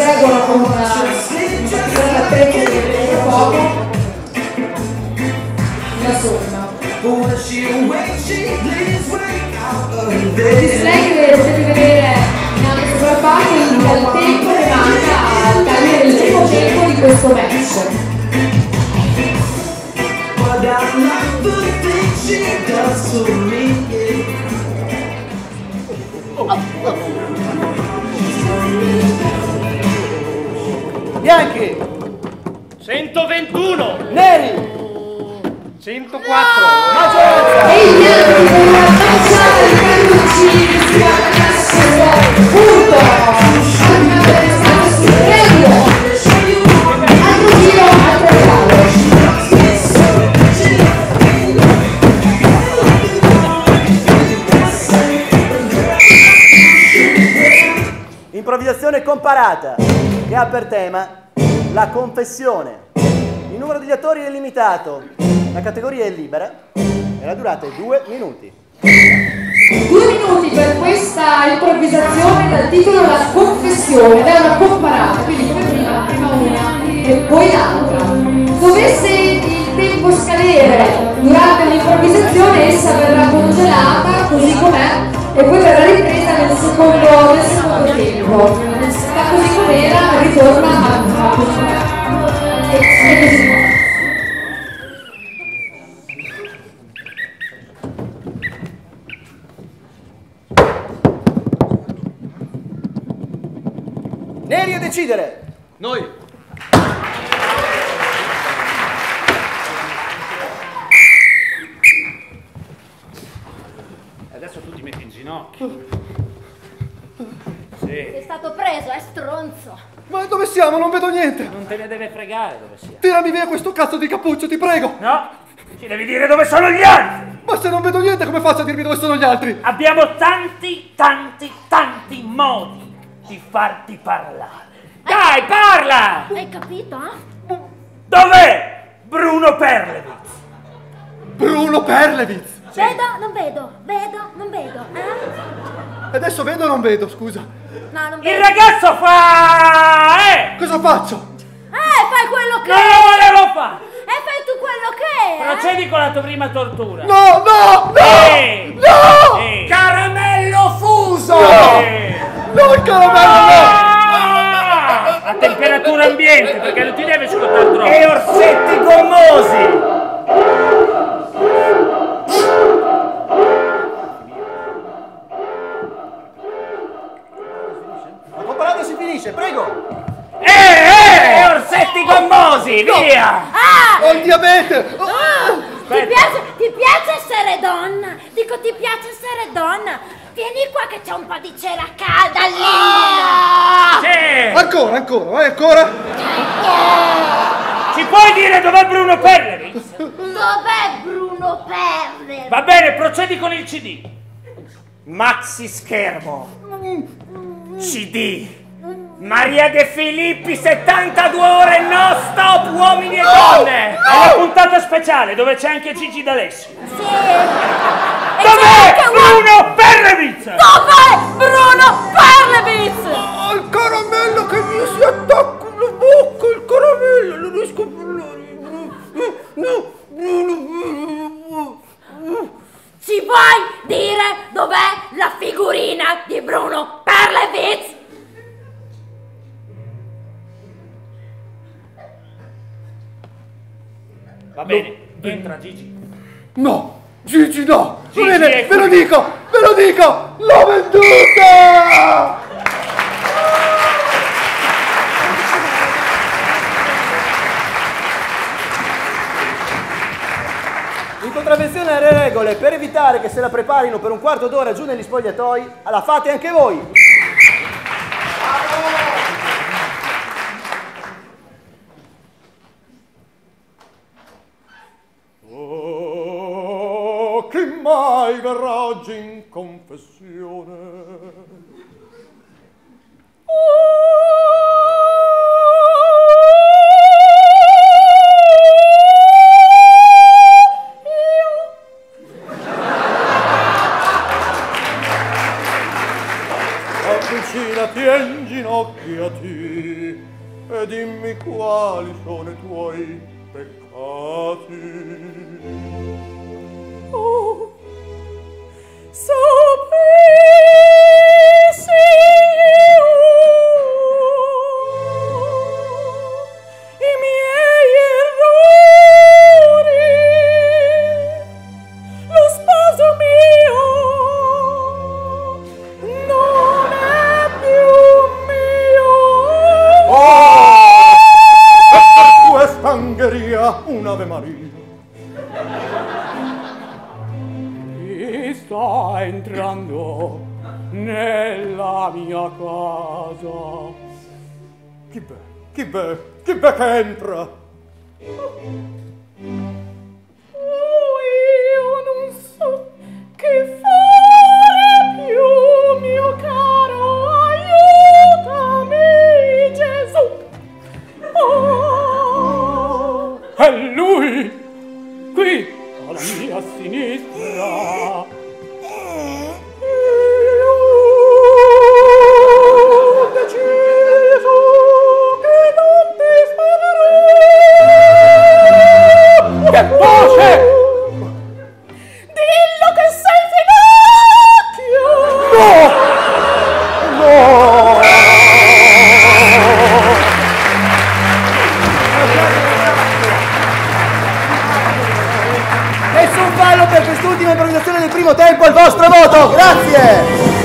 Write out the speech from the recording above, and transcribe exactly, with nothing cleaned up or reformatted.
seguono con una particolare attrezzo che vedrete tra poco, una somma. Il display che potete vedere in alto sopra la parte indica il tempo che manca al termine del primo tempo di questo match. Bianchi centoventuno, neri centoquattro, maggioranza. E i bianchi con una facciata di cannuccini che si attaccasse punto al capo sul premio. Altro giro, altro regalo. Improvvisazione comparata, che ha per tema la confessione. Il numero degli attori è limitato, la categoria è libera e la durata è due minuti. Due minuti per questa improvvisazione dal titolo La confessione, ed è una comparata, quindi come prima, prima una e poi l'altra. Dovesse il tempo scadere durante l'improvvisazione, essa verrà congelata così com'è e poi verrà ripresa nel secondo, nel secondo tempo. Ma così com'era ritorna a, a così com'è. E, e così com'è. Neri a decidere! noi. Adesso tu ti metti in ginocchio. Sì. Sei stato preso, è stronzo. Ma dove siamo? Non vedo niente. Non te ne deve fregare dove sia. Tirami via questo cazzo di cappuccio, ti prego. No, ci devi dire dove sono gli altri. Ma se non vedo niente, come faccio a dirmi dove sono gli altri? Abbiamo tanti, tanti, tanti modi di farti parlare. Dai, parla! Hai capito, eh? Dov'è Bruno Perlevitz? Bruno Perlevitz. Sì. Vedo, non vedo, vedo, non vedo, eh? Adesso vedo o non vedo, scusa? No, non Il vedo. ragazzo fa... Eh! Cosa faccio? Eh, fai quello che Non lo volevo fare! E fai tu quello che è, eh? Procedi con la tua prima tortura. No, no, no! Ehi! No! Ehi! Caramello fuso! Ehi! No, il caramello no! Ah! A temperatura ambiente, perché non ti deve scottare troppo. E orsetti gommosi! La comparata si finisce, prego! Eh, eh! E orsetti gommosi, No! via! Ah! Ho il diabete! Oh! Ah! Ti Aspetta. piace, ti piace essere donna? Dico, ti piace essere donna? Vieni qua che c'è un po' di cera calda lì! Sì! Ancora, ancora, vai ancora! Ci puoi dire dov'è Bruno Perlevitz? Dov'è Bruno Perle? Va bene, procedi con il C D. Maxi schermo. C D. Maria De Filippi, settantadue ore no stop, uomini e donne. È la puntata speciale dove c'è anche Gigi D'Alessio. Sì! E c'è Dov'è anche un- Bruno Perlevitz? Dov'è Bruno Perlevitz? Oh, il caramello che mi si attacca alla bocca, il caramello, non riesco a parlare. No, no. Ci vuoi dire dov'è la figurina di Bruno Perlevitz? Va bene, entra Gigi. No, Gigi no! Gigi Va bene, è ve lo qui. dico, ve lo dico! L'ho venduta! In contravvenzione alle regole, per evitare che se la preparino per un quarto d'ora giù negli spogliatoi, la fate anche voi! Oh, chi mai verrà oggi in confessione? Avvicinati tien ginocchiati e dimmi quali sono i tuoi peccati. Oh, sapessi io i miei errori, lo sposo mio non è più mio. Oh! E per questa angheria un'Ave Maria. Chi sta entrando nella mia casa? Chi bè? Chi bè? Chi bè che entra? Oh, io non so che fare più, mio caro, aiutami, Gesù. Oh, è lui, qui, alla mia sinistra. Io ho deciso che non ti sparerò. Che voce! Dillo che sei finocchio! No! No! Nessun fallo per quest'ultima improvvisazione del primo tempo, al vostro voto, grazie!